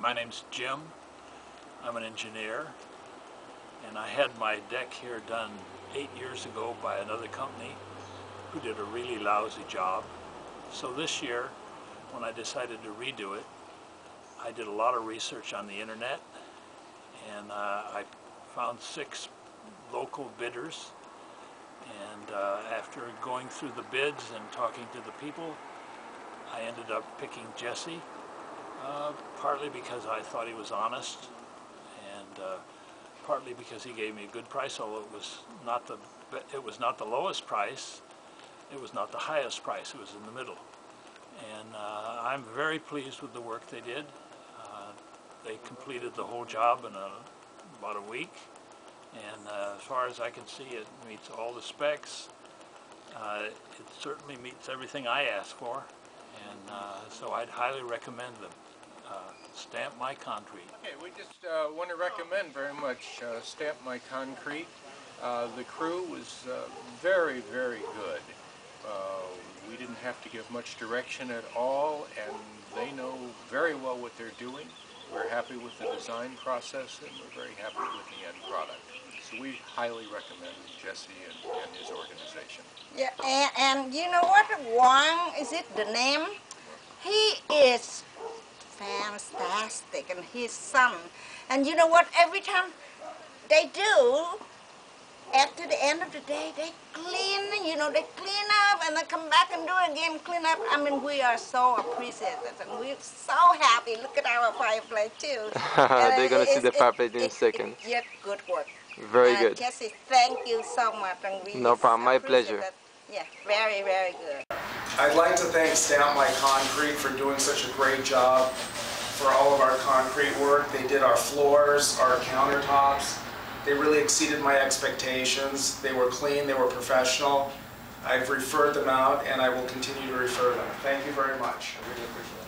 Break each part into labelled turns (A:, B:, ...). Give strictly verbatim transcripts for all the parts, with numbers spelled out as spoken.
A: My name's Jim. I'm an engineer, and I had my deck here done eight years ago by another company who did a really lousy job. So this year, when I decided to redo it, I did a lot of research on the internet, and uh, I found six local bidders. And uh, after going through the bids and talking to the people, I ended up picking Jesse, uh, partly because I thought he was honest, and uh, partly because he gave me a good price. Although it was not the it was not the lowest price, it was not the highest price. It was in the middle, and uh, I'm very pleased with the work they did. Uh, they completed the whole job in a, about a week, and uh, as far as I can see, it meets all the specs. Uh, it certainly meets everything I asked for, and uh, so I'd highly recommend them. Uh, Stamp My Concrete.
B: Okay, we just uh, want to recommend very much uh, Stamp My Concrete. Uh, the crew was uh, very, very good. Uh, we didn't have to give much direction at all, and they know very well what they're doing. We're happy with the design process, and we're very happy with the end product. So we highly recommend Jesse and, and his organization.
C: Yeah, and, and you know what? Wang, is it the name? He is fantastic, and his son. And you know what? Every time they do, after the end of the day, they clean, you know, they clean up and they come back and do it again, clean up. I mean, we are so appreciative and we're so happy. Look at our fireplace too.
D: They're going to see the fireplace in a second.
C: Yep, good work.
D: Very
C: uh,
D: good.
C: Jesse, thank you so much. And we
D: no problem, my pleasure.
C: That. Yeah, very, very good.
E: I'd like to thank Stamp My Concrete for doing such a great job for all of our concrete work. They did our floors, our countertops. They really exceeded my expectations. They were clean, they were professional. I've referred them out, and I will continue to refer them. Thank you very much. I really appreciate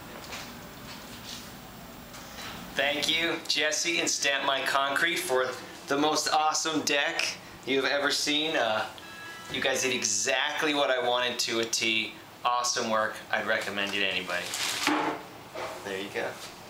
E: it.
F: Thank you, Jesse and Stamp My Concrete, for the most awesome deck you've ever seen. Uh, you guys did exactly what I wanted to a T. Awesome work. I'd recommend it to anybody. There you go.